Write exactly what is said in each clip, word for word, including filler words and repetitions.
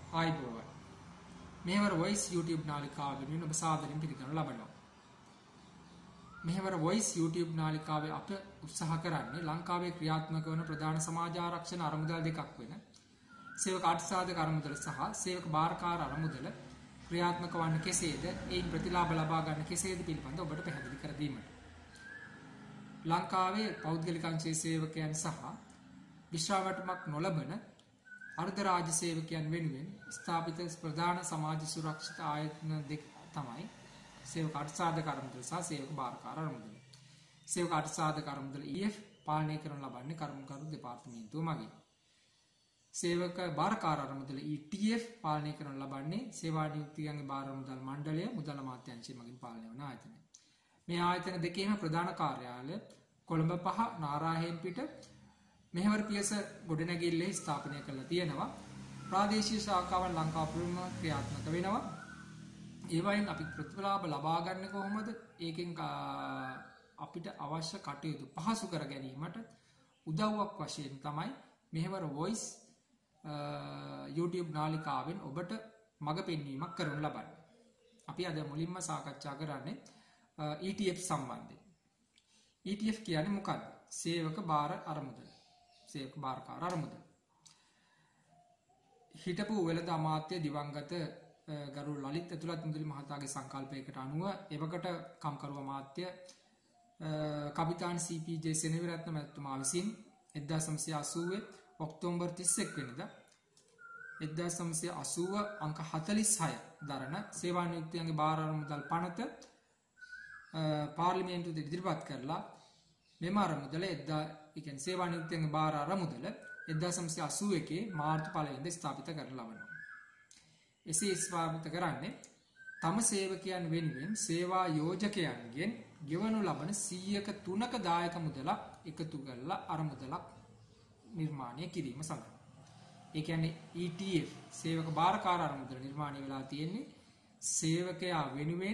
ආයිබෝවන් මෙහෙවර voice YouTube නාලිකාව වෙනුවෙන් ඔබ සාදරයෙන් පිළිගනු ලබනවා. මෙහෙවර වොයිස් YouTube නාලිකාවේ අප උත්සාහ කරන්නේ ලංකාවේ ක්‍රියාත්මක වන ප්‍රධාන සමාජ ආරක්ෂණ අරමුදල් දෙකක් වෙන සේවක අර්ථසාධක අරමුදල සහ සේවක බාරකාර අරමුදල ක්‍රියාත්මක වන්නේ කෙසේද, ඒන් ප්‍රතිලාභ ලබා ගන්න කෙසේද පිළිබඳව ඔබට පැහැදිලි කර දීමට. ලංකාවේ පෞද්ගලික අංශයේ සේවකයන් සහ විශ්‍රාමටමක් නොලබන අර්ධ රාජ්‍ය සේවකයන් වෙනුවෙන් ස්ථාපිත ප්‍රධාන සමාජ සුරක්ෂිත ආයතන දෙක තමයි සේවක අර්ථසාධක අරමුදල සහ සේවක බාරකාර අරමුදල. සේවක අර්ථසාධක අරමුදල E F පාලනය කරනු ලබන්නේ කර්මකරු දෙපාර්තමේන්තුව මගින්. සේවක බාරකාර අරමුදල E T F පාලනය කරනු ලබන්නේ සේවා නියුක්තියන්ගේ බාර මුදල් මණ්ඩලය මුදල් අමාත්‍යාංශය මගින් පාලනය වන ආයතනය. මේ ආයතන දෙකේම ප්‍රධාන කාර්යාලය කොළඹ පහ නාරාහෙන්පිට මෙහෙවර පියස ගොඩනැගිල්ලේ ස්ථාපනය කරලා තියෙනවා. ප්‍රාදේශීය ශාඛාවන් ලංකාව පුරම ක්‍රියාත්මක වෙනවා. ඒවයින් අපි ප්‍රතිලාභ ලබා ගන්න කොහොමද? ඒකෙන් අපිට අවශ්‍ය කටයුතු පහසු කර ගැනීමට උදව්වක් වශයෙන් තමයි මෙහෙවර වොයිස් YouTube නාලිකාවෙන් ඔබට මඟ පෙන්වීමක් කරනු ලබන්නේ. අපි අද මුලින්ම සාකච්ඡා කරන්නේ E T F සම්බන්ධයෙන්. E T F කියන්නේ මොකක්ද? සේවක බාර අරමුදල. සේවක බාරකාර අරමුදල. හිටපු වෙළඳ අමාත්‍ය දිවංගත ගරු ලලිත් ඇතුළත් මුදලි මහතාගේ සංකල්පයකට අනුව එවකට කම්කරු අමාත්‍ය කපිතාන් C P J සෙනවිරත්න මැතිතුමා විසින් එක්දාස් නවසිය අසූ ඔක්තෝබර් තිස් එක් වෙනිදා එක්දාස් නවසිය අසූ අංක හතළිස් හය දරන සේවා නියුක්තියන්ගේ බාර අරමුදල් පනත පාර්ලිමේන්තුවට ඉදිරිපත් කරලා මෙම අරමුදල එක්දා ඒ කියන්නේ සේවා නියුක්තියන්ගේ බාර අරමුදල එක්දාස් නවසිය අසූ එකේ මාර්තු පළවෙනිදා ස්ථාපිත කරන ලබනවා. එසේ ස්ථාපිත කරන්නේ තම සේවකයන් වෙනුවෙන් සේවා යෝජකයන්ගෙන් ගෙවනු ලබන සීයක තුනක දායක මුදලක් එකතු කරලා අරමුදලක් නිර්මාණය කිරීම සඳහා. ඒ කියන්නේ E T F සේවක බාරකාර අරමුදල නිර්මාණය වෙලා තියෙන්නේ සේවකයා වෙනුවෙන්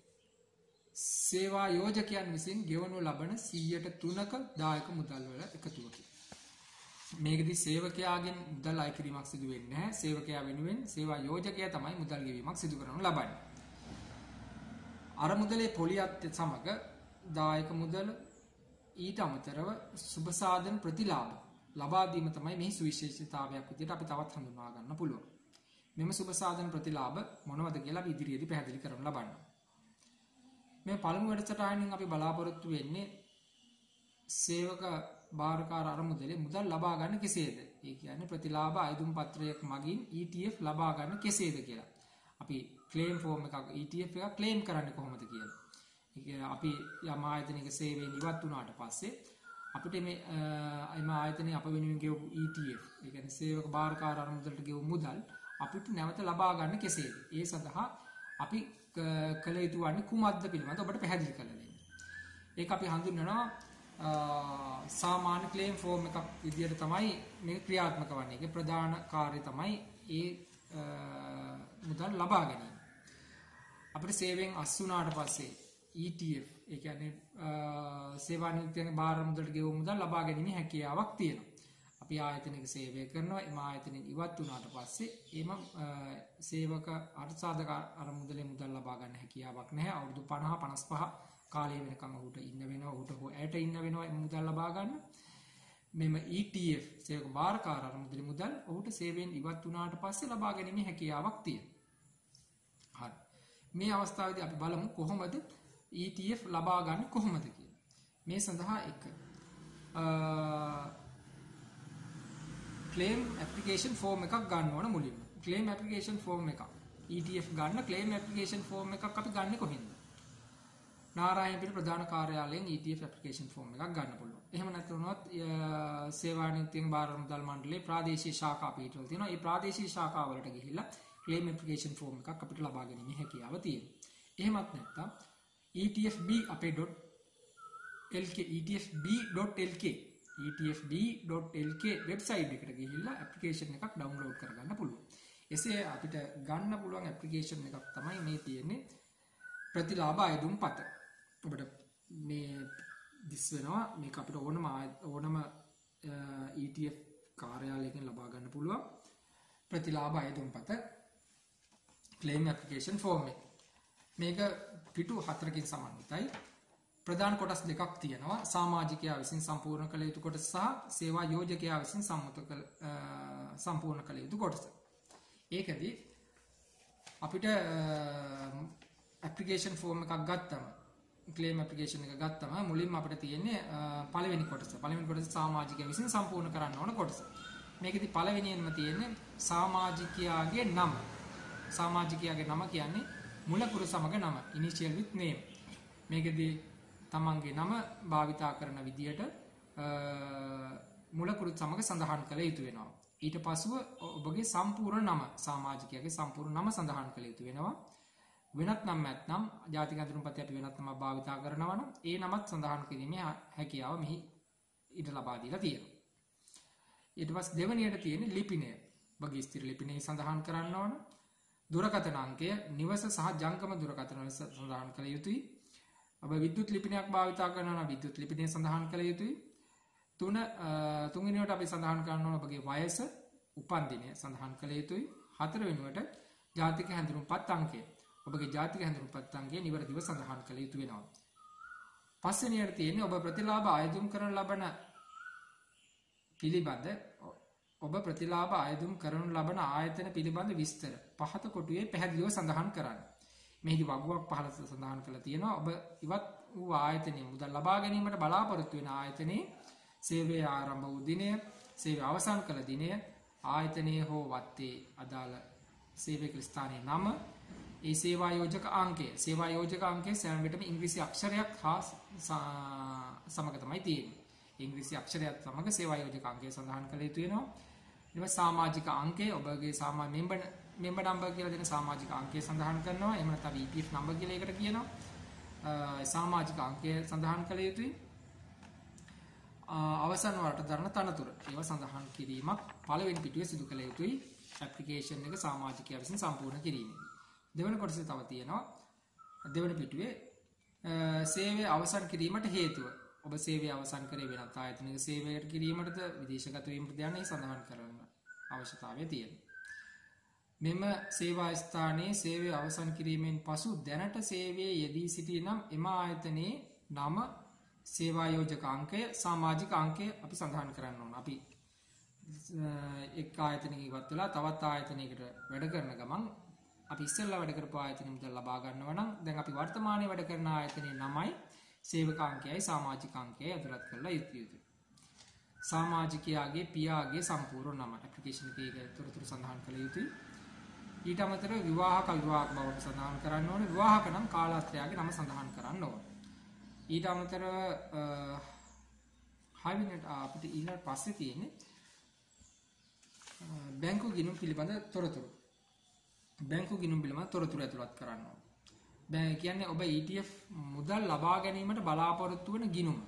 සේවා යෝජකයන් විසින් ගෙවනු ලබන සීයට තුනක දායක මුදල් වල එකතුවකි. මේකදී සේවකයාගෙන් මුදල් අය කිරීමක් සිදු වෙන්නේ නැහැ. සේවකයා වෙනුවෙන් සේවා යෝජකයා තමයි මුදල් ගෙවීමක් සිදු කරනු ලබන්නේ. අරමුදලේ පොලියත් සමග දායක මුදල ඊට අමතරව සුබ සාධන ප්‍රතිලාභ ලබා දීම තමයි මේ සුවිශේෂීතාවයක් විදිහට අපි තවත් හඳුන්වා ගන්න පුළුවන්. මෙම සුබ සාධන ප්‍රතිලාභ මොනවද කියලා අපි ඉදිරියේදී පැහැදිලි කරමු ලබන්න. මේ පළමු වැඩසටහනින් අපි බලාපොරොත්තු වෙන්නේ සේවක බාරකාර අරමුදලේ මුදල් ලබා ගන්න කෙසේද? ඒ කියන්නේ ප්‍රතිලාභ අයදුම් පත්‍රයක් මගින් E T F ලබා ගන්න කෙසේද කියලා. අපි ක්ලේම් ෆෝම් එකක් E T F එකක් ක්ලේම් කරන්නේ කොහොමද කියලා. ඒ කියන්නේ අපි යම් ආයතනයක සේවයෙන් ඉවත් වුණාට පස්සේ අපිට මේ එම ආයතනයේ අප වෙනුවෙන් ගෙවපු E T F, ඒ කියන්නේ සේවක බාරකාර අරමුදලට ගෙවපු මුදල් අපිට නැවත ලබා ගන්න කෙසේද? ඒ සඳහා අපි කළ යුතු වන්නේ කුමක්ද පිළිබඳව ඔබට පැහැදිලි කරලා දෙන්න. ඒක අපි හඳුන්වනවා සාමාන්‍ය ක්ලේම් ෆෝම් එකක් විදිහට තමයි මේක ක්‍රියාත්මක වන්නේ. ඒකේ ප්‍රධාන කාර්යය තමයි ඒ මුදල් ලබා ගැනීම. අපිට සේවයෙන් අස් වුණාට පස්සේ E T F, ඒ කියන්නේ සේවා නියුක්තියන්ගේ බාර මුදලට ගෙවු මුදල් ලබා ගැනීමේ හැකියාවක් තියෙනවා. අපි ආයතනයක සේවය කරනවා. එම ආයතනයෙන් ඉවත් වුණාට පස්සේ එම සේවක අර්ථසාධක අරමුදලේ මුදල් ලබා ගන්න හැකියාවක් නැහැ. අවුරුදු පනහ පනස් පහ කාලය වෙනකම් ඔහුට ඉන්න වෙනවා. ඔහුට ඇයට ඉන්න වෙනවා මුදල් ලබා ගන්න. මෙම E T F සේවක බාරකාර අරමුදලේ මුදල් ඔහුට සේවයෙන් ඉවත් වුණාට පස්සේ ලබා ගැනීමේ හැකියාවක් තියෙනවා. හරි. මේ අවස්ථාවේදී අපි බලමු කොහොමද E T F ලබා ගන්න කොහොමද කියලා. මේ සඳහා එක claim application form එකක් ගන්න ඕන මුලින්ම. claim application form එකක් E T F ගන්න claim application form එකක් අපි ගන්න කොහෙන්ද? නාරායන්පිට ප්‍රධාන කාර්යාලයෙන් E T F application form එකක් ගන්න පුළුවන්. එහෙම නැත්නොත් සේවා නියුක්තියන්ගේ බාර මුදල් මණ්ඩලයේ ප්‍රාදේශීය ශාඛා පිටවල තියෙනවා. ඒ ප්‍රාදේශීය ශාඛා වලට ගිහිල්ලා claim application form එකක් අපිට ලබා ගැනීමේ හැකියාව තියෙනවා. එහෙමත් නැත්නම් E T F B අපේ .lk E T F B .lk E T F B .lk website එකට ගිහිල්ලා ඇප්ලිකේෂන් එකක් ඩවුන්ලෝඩ් කරගන්න පුළුවන්. එසේ අපිට ගන්න පුළුවන් ඇප්ලිකේෂන් එකක් තමයි මේ තියෙන්නේ ප්‍රතිලාභ අයදුම් පත. ඔබට මේ දිස් වෙනවා මේක අපිට ඕනම ඕනම E T F කාර්යාලයකින් ලබා ගන්න පුළුවන්. ප්‍රතිලාභ අයදුම්පත ක්ලේම් ඇප්ලිකේෂන් ෆෝම් එක. මේක පිටු හතරකින් සමන්විතයි. ප්‍රධාන කොටස් දෙකක් තියෙනවා. සමාජිකයා විසින් සම්පූර්ණ කළ යුතු කොටස සහ සේවා යෝජකයා විසින් සම්මත කළ සම්පූර්ණ කළ යුතු කොටස. ඒකදී අපිට ඇප්ලිකේෂන් ෆෝම් එකක් ගත්තම ක්ලේම් ඇප්ලිකේෂන් එක ගත්තම මුලින්ම අපිට තියෙන්නේ පළවෙනි කොටස. පළවෙනි කොටස සමාජිකයා විසින් සම්පූර්ණ කරන්න ඕන කොටස. මේකෙදි පළවෙනියෙන්ම තියෙන්නේ සමාජිකයාගේ නම. සමාජිකයාගේ නම කියන්නේ මුලකුරු සමග නම, initial with name. මේකෙදි තමන්ගේ නම භාවිතා කරන විදියට මුලකුරුත් සමග සඳහන් කළ යුතු වෙනවා. ඊට පසුව ඔබගේ සම්පූර්ණ නම, සමාජිකයාගේ සම්පූර්ණ නම සඳහන් කළ යුතු වෙනවා. වෙනත් නම් නැත්නම් ජාතික අඳුරුම්පතේ අපි වෙනත් නමක් භාවිතා කරනවා නම් ඒ නමත් සඳහන් කිරීමේ හැකියාව මෙහි ඉඩ ලබා දීලා තියෙනවා. ඊට පස්සේ දෙවෙනියට තියෙන්නේ ලිපිනය. ඔබගේ ස්ථිර ලිපිනය සඳහන් කරන්න ඕන. දුරකථන අංකය, නිවස සහ ජංගම දුරකථන වල සඳහන් කළ යුතුයි. ඔබ විද්‍යුත් ලිපිනයක් භාවිතා කරනවා නම් විද්‍යුත් ලිපිනය සඳහන් කළ යුතුයි. තුන තුන්වෙනියට අපි සඳහන් කරන්න ඕන ඔබගේ වයස, උපන් දිනය සඳහන් කළ යුතුයි. හතර වෙනුවට ජාතික හැඳුනුම්පත් අංකය. ඔබගේ ජාතික හැඳුනුම්පත් අංකය නිවැරදිව සඳහන් කළ යුතු වෙනවා. පස්වෙනියට තියෙන්නේ ඔබ ප්‍රතිලාභ ආයදුම් කරන ලබන පිළිබඳ ඔබ ප්‍රතිලාභ ආයදුම් කරනු ලබන ආයතන පිළිබඳ විස්තර පහත කොටුවේ පැහැදිලිව සඳහන් කරන්න. මෙහිදී වගුවක් පහළ සඳහන් කරලා තියෙනවා. ඔබ ඉවත් වූ ආයතනයේ මුදල් ලබා ගැනීමට බලාපොරොත්තු වෙන ආයතනයේ සේවය ආරම්භ වූ දිනය, සේවය අවසන් කළ දිනය, ආයතනයේ හෝ වත්තේ අදාළ සේවක ස්ථානයේ නම, ඒ සේවා යෝජක අංකය. සේවා යෝජක අංකය සෑම විටම ඉංග්‍රීසි අක්ෂරයක් හා සමග තමයි තියෙන්නේ. ඉංග්‍රීසි අක්ෂරයත් සමග සේවා යෝජක අංකය සඳහන් කළ යුතු වෙනවා. ඊට පස්සේ සමාජික අංකය, ඔබගේ සාමාන්‍ය මෙම්බර් මෙම්බර් නම්බර් කියලා දෙන සමාජික අංකය සඳහන් කරනවා. එහෙම නැත්නම් E P F නම්බර් කියලා ඒකට කියනවා. සමාජික අංකය සඳහන් කළ යුතුයි. අවසන් වරට දරන තනතුර ඒවා සඳහන් කිරීමක් පළවෙනි පිටුවේ සිදු කළ යුතුයි. ඇප්ලිකේෂන් එක සමාජිකයා විසින් සම්පූර්ණ කිරීමෙන්. දෙවන කොටසේ තව තියෙනවා දෙවන පිටුවේ සේවය අවසන් කිරීමට හේතුව. ඔබ සේවය අවසන් කරේ වෙනත් ආයතනයක සේවයට කිරීමටද විදේශගත වීමට යන්නේ සඳහන් කරන අවශ්‍යතාවය තියෙනවා. මෙම සේවා ස්ථානයේ සේවය අවසන් කිරීමෙන් පසු දැනට සේවයේ යෙදී සිටි නම් එම ආයතනයේ නම, සේවා යෝජක අංකය, සමාජික අංකය අපි සඳහන් කරන්න ඕන. අපි එක් ආයතනයක ඉවත් වෙලා තවත් ආයතනයකට වැඩ කරන ගමන් අපි ඉස්සෙල්ලා වැඩ කරපු ආයතනෙ මුදල් ලබා ගන්නවා නම් දැන් අපි වර්තමානයේ වැඩ කරන ආයතනයේ නමයි, සේවක අංකයයි, සමාජික අංකයයි ඇතුළත් කරලා යුතුයි. සමාජිකයාගේ පියාගේ සම්පූර්ණ නම ඇප්ලිකේෂන් එකේ තොරතුරු සඳහන් කළ යුතුයි. ඊට අමතරව විවාහක විවාහක බව සඳහන් කරන්න ඕනේ. විවාහක නම් කාලාත්‍රයාගේ නම සඳහන් කරන්න ඕනේ. ඊට අමතරව හයිවිනට අපිට ඊළඟ පස්සේ තියෙන්නේ බැංකු ගිණුම් පිළිබඳ තොරතුරු. බැංකු ගිණුම් පිළිබඳ තොරතුරු ඇතුළත් කරන්න ඕනේ. දැන් කියන්නේ ඔබ E T F මුදල් ලබා ගැනීමට බලාපොරොත්තු වන ගිණුම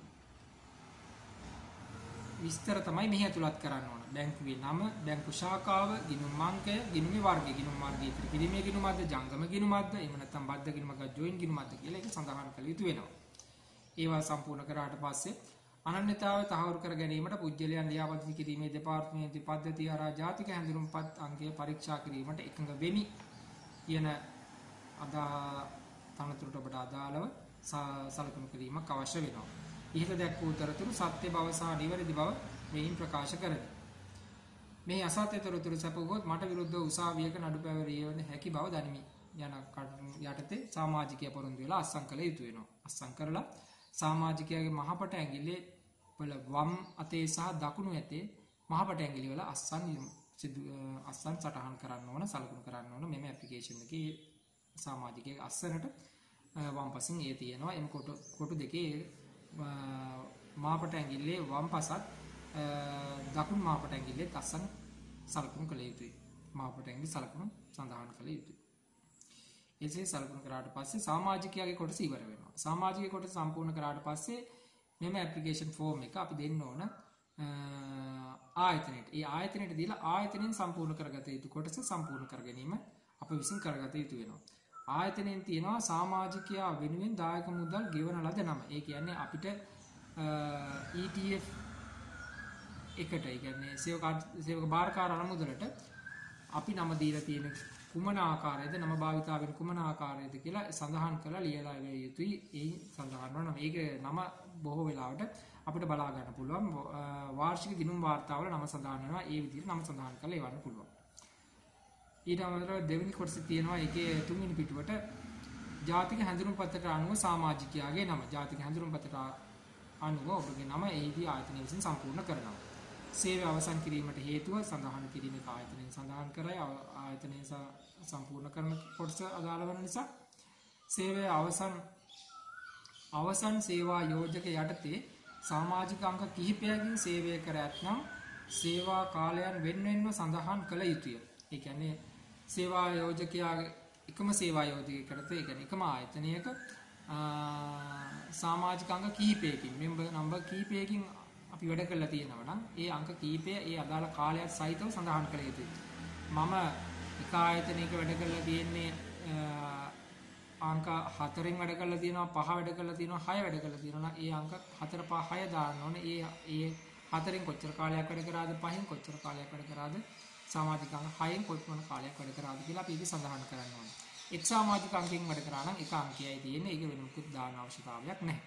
විස්තර තමයි මෙහි ඇතුළත් කරන්න ඕන. බැංකුවේ නම, බැංකු ශාඛාව, ගිණුම් අංකය, ගිණුමේ වර්ගය, ගිණුම් මාර්ගය ඉතිරි කිරීමේ ගිණුමක්ද, ජංගම ගිණුමක්ද, එහෙම නැත්නම් බද්ධ ගිණුමක්ද, ජොයින් ගිණුමක්ද කියලා ඒක සඳහන් කළ යුතු වෙනවා. ඒවා සම්පූර්ණ කරාට පස්සේ අනන්‍යතාවය තහවුරු කර ගැනීමට පුද්ගලයන් ලියාපදිංචි කිරීමේ දෙපාර්තමේන්තු පද්ධතිය හරහා ජාතික හැඳුනුම්පත් අංකය පරීක්ෂා කිරීමට එකඟ වෙමි කියන අදා තනතුරට ඔබට අදාළව සලකුණු කිරීමක් අවශ්‍ය වෙනවා. ඉහත දැක් වූ තොරතුරු සත්‍ය බව සහ නිවැරදි බව මෙයින් ප්‍රකාශ කරමි. මේ අසත්‍ය තොරතුරු සැපුවොත් මට විරුද්ධව උසාවියක නඩු පැවරීමේ හැකි බව දනිමි යන යටතේ සමාජිකයා පොරොන්දු වෙලා අත්සන් කළ යුතු වෙනවා. අත්සන් කරලා සමාජිකයාගේ මහපට ඇඟිල්ලේ වල වම් අතේ සහ දකුණු අතේ මහපට ඇඟිලි වල අත්සන් සිදු අත්සන් සටහන් කරන්න ඕන, සලකුණු කරන්න ඕන. මෙම ඇප්ලිකේෂන් එකේ සමාජිකයාගේ අස්සනට වම් පසින් ඒ තියෙනවා. එම කොටු කොටු දෙකේ මාපට ඇඟිල්ලේ වම් පසත් දකුණු මාපට ඇඟිල්ලේ අත්සන් සලකුණු කළ යුතුයි. මාපට ඇඟිලි සලකුණු සඳහන් කළ යුතුයි. එසේ සලකුණු කරාට පස්සේ සමාජිකයාගේ කොටස ඉවර වෙනවා. සමාජිකයේ කොටස සම්පූර්ණ කරාට පස්සේ මෙම ඇප්ලිකේෂන් ෆෝම් එක අපි දෙන්න ඕන ආයතනයට. ඒ ආයතනයට දීලා ආයතනයෙන් සම්පූර්ණ කරගත යුතු කොටස සම්පූර්ණ කර ගැනීම අප විසින් කරගත යුතු වෙනවා. ආයතනයෙන් තියෙනවා සමාජිකයා වෙනුවෙන් දායක මුදල් ගෙවන ලද නම. ඒ කියන්නේ අපිට E T F එකට, ඒ කියන්නේ සේවක සේවක බාරකාර අරමුදලට අපි නම දීලා තියෙන කුමන ආකාරයේද නම භාවිතා වෙන කුමන ආකාරයේද කියලා සඳහන් කරලා ලියලා ඉවිය යුතුයි. ඒ සඳහන් කරනවා මේක නම බොහෝ වෙලාවට අපිට බලා ගන්න පුළුවන් වාර්ෂික ගිණුම් වාර්තාවල නම සඳහන් වෙනවා. ඒ විදිහට නම සඳහන් කරලා එවන්න පුළුවන්. ඊට අමතරව දෙවෙනි කොටසේ තියෙනවා ඒකේ තුන්වෙනි පිටුවට ජාතික හැඳුනුම්පතට අනුව සමාජිකයාගේ නම. ජාතික හැඳුනුම්පතට අනුව ඔබගේ නම එහිදී ආයතනය විසින් සම්පූර්ණ කරනවා. සේවය අවසන් කිරීමට හේතුව සඳහන් කිරීමේ ආයතනයෙන් සඳහන් කරයි. ආයතනය සම්පූර්ණ කරන කොටස අදාළ වන නිසා සේවය අවසන් අවසන් සේවා යෝජක යටතේ සමාජික අංග කිහිපයකින් සේවය කර ඇතනම් සේවා කාලයන් වෙන වෙනම සඳහන් කළ යුතුය. ඒ කියන්නේ සේවා යෝජකයාගේ එකම සේවා යෝජකයෙකුට ඒ කියන්නේ එකම ආයතනයක සමාජික අංග කිහිපයකින් මෙම්බර් නම්බර් කිහිපයකින් අපි වැඩ කරලා තියෙනවා නම් ඒ අංක කීපය ඒ අදාළ කාලයත් සහිතව සඳහන් කළ යුතුයි. මම එක ආයතනයක වැඩ කරලා තියෙන්නේ අංක හතරෙන් වැඩ කරලා තියෙනවා, පහ වැඩ කරලා තියෙනවා, හය වැඩ කරලා තියෙනවා නම් ඒ අංක හතර පහ හය දාන්න ඕනේ. ඒ ඒ හතරෙන් කොච්චර කාලයක් වැඩ කරාද, පහෙන් කොච්චර කාලයක් වැඩ කරාද, සමාජික අංග හයෙන් කොච්චර කාලයක් වැඩ කරාද කියලා අපි ඒක සඳහන් කරන්න ඕනේ. එක් සමාජික අංකයෙන් වැඩ කරා නම් එක අංකයයි තියෙන්නේ. ඒක වෙන මොකුත් දාන්න අවශ්‍යතාවයක් නැහැ.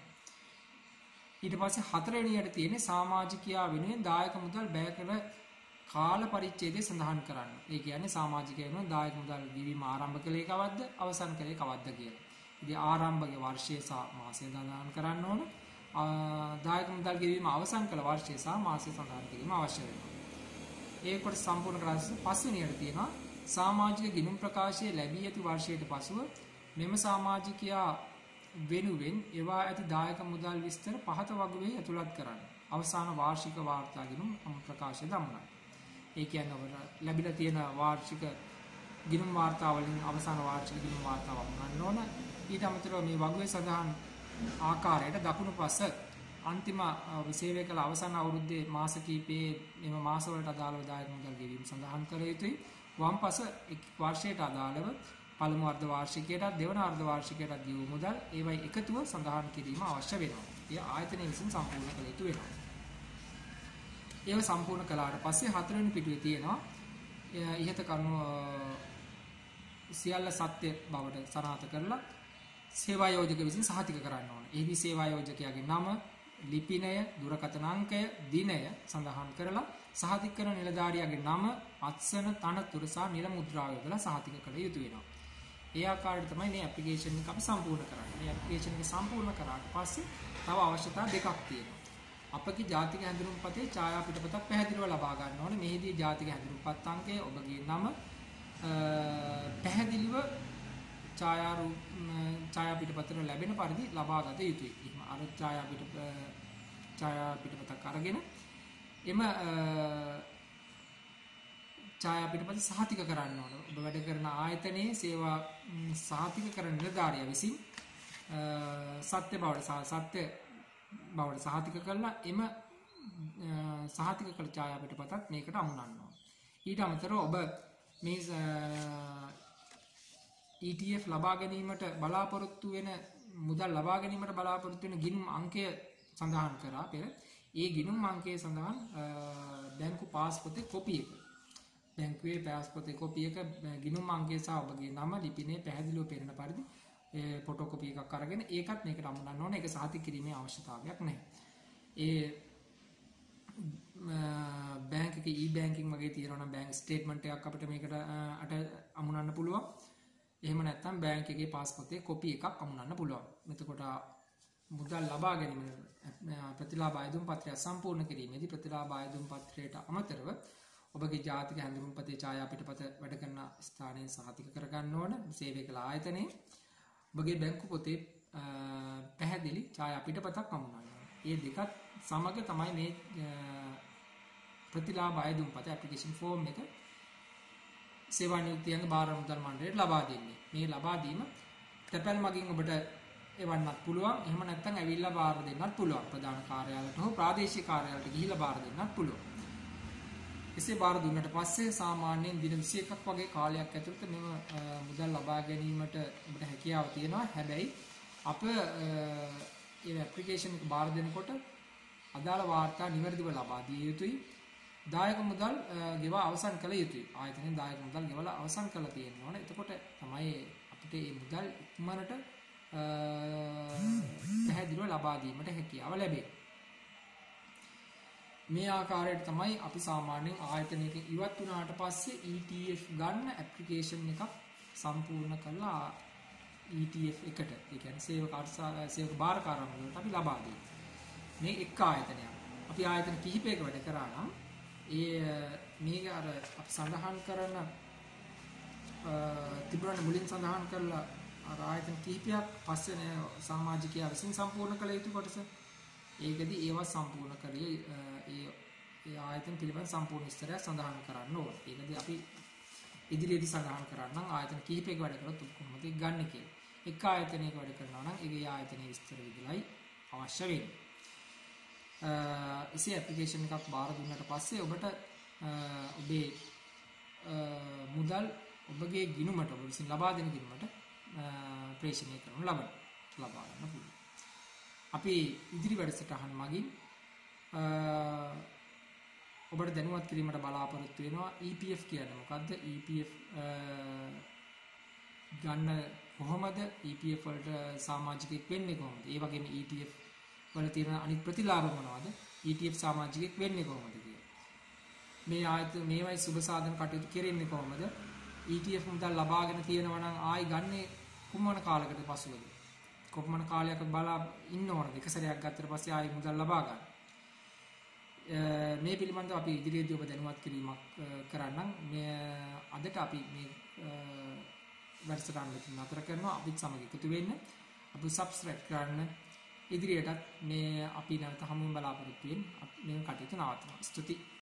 ඊට පස්සේ හතරවෙනියට තියෙන්නේ සමාජිකයා වෙනුවෙන් දායක මුදල් බැය කළ කාල පරිච්ඡේදය සඳහන් කරන්න. ඒ කියන්නේ සමාජිකයා වෙනුවෙන් දායක මුදල් ගෙවීම ආරම්භ කළේ කවද්ද, අවසන් කළේ කවද්ද කියලා. ඉතින් ආරම්භක වර්ෂය සහ මාසය සඳහන් කරන්න ඕන. දායක මුදල් ගෙවීම අවසන් කළ වර්ෂය සහ මාසය සඳහන් කිරීම අවශ්‍ය වෙනවා. ඒකට සම්පූර්ණ කරලා පස්වෙනියට තියෙනවා සමාජික ගිණුම් ප්‍රකාශය ලැබී ඇති වර්ෂයට පසුව මෙම සමාජිකයා වෙනුවෙන් ඒවා ඇති දායක මුදල් විස්තර පහත වගුවේ ඇතුළත් කරන්න. අවසාන වාර්ෂික වාර්තා ගිණුම් ප්‍රකාශය දමන්න. ඒ කියන්නේ ඔබට ලැබිලා තියෙන වාර්ෂික ගිණුම් වාර්තා වලින් අවසාන වාර්ෂික ගිණුම් වාර්තාව වමනන්න ඕන. ඊට අමතරව මේ වගුවේ සඳහන් ආකාරයට දකුණු පස අන්තිම සේවය කළ අවසාන අවුරුද්දේ මාස කිහිපයේ මෙම මාසවලට අදාළව දායක මුදල් ගෙවීම සඳහන් කළ යුතුයි. වම් පස එක් වර්ෂයට අදාළව පළමු අර්ධ වාර්ෂිකයටත් දෙවන අර්ධ වාර්ෂිකයටත් ගෙවූ මුදල් ඒවයි එකතුව සඳහන් කිරීම අවශ්‍ය වෙනවා. ඒ ආයතනය විසින් සම්පූර්ණ කළ යුතු වෙනවා. ඒව සම්පූර්ණ කළාට පස්සේ හතරවෙනි පිටුවේ තියෙනවා ඉහත කරුණු සියල්ල සත්‍ය බවට සනාථ කරලා සේවා යෝජක විසින් සහතික කරන්න ඕන. එහිදී සේවා යෝජකයාගේ නම, ලිපිනය, දුරකථන අංකය, දිනය සඳහන් කරලා සහතික කරන නිලධාරියාගේ නම, අත්සන, තනතුර සහ නිල මුද්‍රාව යොදලා සහතික කළ යුතු වෙනවා. ඒ ආකාරයට තමයි මේ ඇප්ලිකේෂන් එක අපි සම්පූර්ණ කරන්නේ. මේ ඇප්ලිකේෂන් එක සම්පූර්ණ කරාට පස්සේ තව අවශ්‍යතා දෙකක් තියෙනවා. අපගේ ජාතික හැඳුනුම්පතේ ඡායා පිටපතක් පැහැදිලිව ලබා ගන්න ඕනේ. මෙහිදී ජාතික හැඳුනුම්පත් අංකය, ඔබගේ නම පැහැදිලිව ඡායා රූප ඡායා පිටපතට ලැබෙන පරිදි ලබා ගත යුතුයි. එහෙම අර ඡායා පිට ඡායා පිටපතක් අරගෙන එම ඡායා පිටපත සහතික කරන්න ඕන. ඔබ වැඩ කරන ආයතනයේ සේවා සහතික කරන නිලධාරියා විසින් සත්‍ය බවට සත්‍ය බවට සහතික කරලා එම සහතික කළ ඡායා පිටපතත් මේකට අමුණන්න ඕන. ඊට අමතරව ඔබ මේ E T F ලබා ගැනීමට බලාපොරොත්තු වෙන මුදල් ලබා ගැනීමට බලාපොරොත්තු වෙන ගිණුම් අංකය සඳහන් කරා පෙර ඒ ගිණුම් අංකයේ සඳහන් බැංකු පාස් පොතේ කොපි එක බැංකුවේ පාස් පොතේ කොපි එක ගිණුම් අංකය සහ ඔබගේ නම ලිපිනේ පැහැදිලිව පෙනෙන පරිදි ෆොටෝකොපි එකක් අරගෙන ඒකත් මේකට අමුණන්න ඕනේ. ඒක සාතික කිරීමේ අවශ්‍යතාවයක් නැහැ. ඒ බැංක් එකේ e-banking වගේ තියෙනවා නම් බැංක් ස්ටේට්මන්ට් එකක් අපිට මේකට අට අමුණන්න පුළුවන්. එහෙම නැත්නම් බැංක් එකේ පාස් පොතේ කොපි එකක් අමුණන්න පුළුවන්. එතකොට මුදල් ලබා ගැනීම ප්‍රතිලාභ ආයුධම් පත්‍රය සම්පූර්ණ කිරීමේදී ප්‍රතිලාභ ආයුධම් පත්‍රයට අමතරව ඔබගේ ජාතික හැඳුනුම්පතේ ඡායා පිටපත වැඩ කරන ස්ථානයේ සහතික කරගන්න ඕන. සේවය කළ ආයතනයේ ඔබගේ බැංකු පොතේ පැහැදිලි ඡායා පිටපතක් අමුණන්න ඕන. මේ දෙකත් සමග තමයි මේ ප්‍රතිලාභ ආයුධම් පත ඇප්ලිකේෂන් ෆෝම් එක සේවා නියුක්තියන්ගේ බාර මුදල් මණ්ඩලයට ලබා දෙන්නේ. මේ ලබා දීම තැපැල් මගින් ඔබට එවන්නත් පුළුවන්. එහෙම නැත්නම් ඇවිල්ලා බාර දෙන්නත් පුළුවන්. ප්‍රධාන කාර්යාලයට හෝ ප්‍රාදේශීය කාර්යාලයට ගිහිල්ලා බාර දෙන්නත් පුළුවන්. එසේ බාර දුන්නට පස්සේ සාමාන්‍යයෙන් දින විසි එකක් වගේ කාලයක් ඇතුළත මෙම මුදල් ලබා ගැනීමට ඔබට හැකියාව තියෙනවා. හැබැයි අප මේ ඇප්ලිකේෂන් එක බාර දෙනකොට අදාළ වාර්තා නිවැරදිව ලබා දිය යුතුයි. දායක මුදල් ගෙවා අවසන් කළ යුතුයි. ආයතනයේ දායක මුදල් ගෙවලා අවසන් කළා තියෙන්න ඕනේ. එතකොට තමයි අපිට මේ මුදල් ඉක්මනට පැහැදිලිව ලබා දීමට හැකියාව ලැබෙන්නේ. මේ ආකාරයට තමයි අපි සාමාන්‍යයෙන් ආයතනයක ඉවත් වුණාට පස්සේ E T F ගන්න ඇප්ලිකේෂන් එකක් සම්පූර්ණ කරලා E T F එකට, ඒ කියන්නේ සේවක සේවක බාරකාරවලට අපි ලබා දෙන්නේ. මේ එක් ආයතනයක්. අපි ආයතන කිහිපයක වැඩ කරා නම් ඒ මේක අර අපි සඳහන් කරන තිබුණා මුලින් සඳහන් කරලා අර ආයතන කිහිපයක් පස්සේ සමාජිකයා විසින් සම්පූර්ණ කළ යුතු කොටස. ඒකදී ඒවා සම්පූර්ණ කරේ ඒ ඒ ආයතන පිළිබඳ සම්පූර්ණ විස්තරය සඳහන් කරන්න ඕන. ඒකදී අපි ඉදිරියේදී සඳහන් කරන්නම් ආයතන කිහිපයක වැඩ කරොත් කොහොමද ඒක ගන්න කියලා. එක ආයතනයක වැඩ කරනවා නම් ඒ ආයතනයේ විස්තර විදිහයි අවශ්‍ය වෙන්නේ. ඉසේ ඇප්ලිකේෂන් එකක් බාර දුන්නාට පස්සේ ඔබට ඔබේ මුදල් ඔබගේ ගිණුමට ඔබ විසින් ලබා දෙන ගිණුමට ප්‍රේෂණය කරනු ලබන ලබා ගන්න පුළුවන්. අපි ඉදිරි වැඩසටහන් මගින් ඔබට දැනුවත් කිරීමට බලාපොරොත්තු වෙනවා E P F කියන්නේ මොකද්ද? E P F ගන්න කොහොමද? E P F වලට සමාජිකයෙක් වෙන්නේ කොහොමද? ඒ වගේම E T F වල තියෙන අනිත් ප්‍රතිලාභ මොනවද? E T F සමාජිකයෙක් වෙන්නේ කොහොමද කියලා. මේ ආයතන මේවයි සුබ සාධන කටයුතු කෙරෙන්නේ කොහොමද? E T F මුදල් ලබාගෙන තියෙනවා නම් ආයි ගන්නේ කුමන කාලයකට පසුවද? කොපමණ කාලයක බලා ඉන්න ඕනද? එක සැරයක් ගත්තට පස්සේ ආයි මුදල් ලබා ගන්න. මේ පිළිබඳව අපි ඉදිරියේදී ඔබ දැනුවත් කිරීමක් කරන්නම්. මේ අදට අපි මේ වැඩසටහන මෙතන නතර කරනවා. අපිත් සමග එකතු වෙන්න. අපි subscribe කරන්න. ඉදිරියටත් මේ අපි නැවත හමුවෙන් බලාපොරොත්තු වෙන මේ කටයුතු නවත්වනවා. ස්තුතියි.